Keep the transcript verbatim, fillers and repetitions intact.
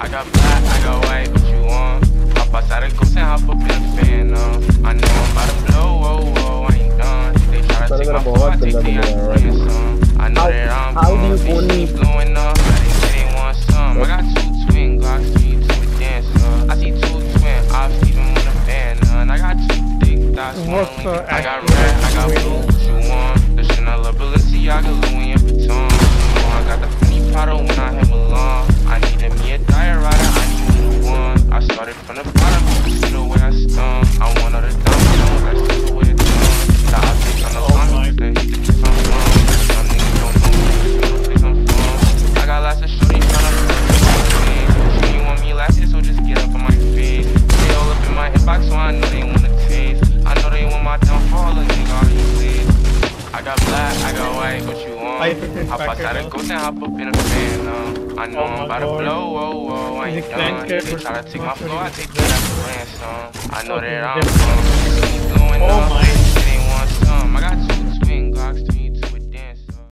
got black, I got white, what you want? Hop outside the ghost and hop up in the fan, uh. I know I'm about to blow, whoa, whoa, I ain't done. They try to take my phone, I take the ransom. I know that I'm blowing, bitch, keep blowing up. They say they want some. I got two twin Glocks, three to a dancer. I see two twin ops, even with a band, uh. I got two thick thoughts, I got red, I got blue, what you want? The Chanel, Balenciaga, Louis Vuitton. I got the funny Prada when I hit Milan. I needed me a diet rider, I needed one. I started from the bottom, you see the way I stung. I want all the diamonds, that's just the way it's done. The optics on the line, they hate the place I'm from. Some niggas don't know me, they see the place I'm from. I got lots of shorty tryna sure you want me last year, so just get up on my face. They all up in my inbox, so I know they wanna taste. I know they want my downfall, a nigga already played. I got black, I got white, what you want? Hop outside the ghost and hop up in a fan, uh. I know I'm about to blow, whoa, whoa, I ain't done. They try to take my flow, I take that as a ransom. I know that I'm blowing, keep blowing up.